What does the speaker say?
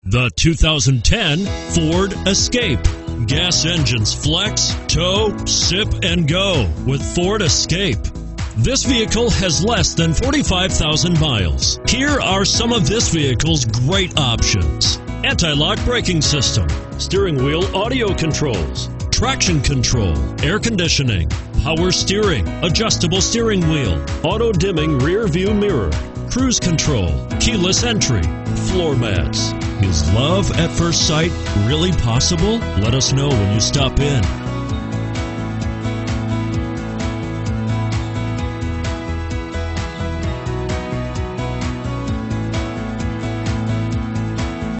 The 2010 Ford Escape. Gas engines flex, tow, sip, and go with Ford Escape. This vehicle has less than 45,000 miles. Here are some of this vehicle's great options: anti-lock braking system, steering wheel audio controls, traction control, air conditioning, power steering, adjustable steering wheel, auto dimming rear view mirror, cruise control, keyless entry, floor mats. Is love at first sight really possible? Let us know when you stop in.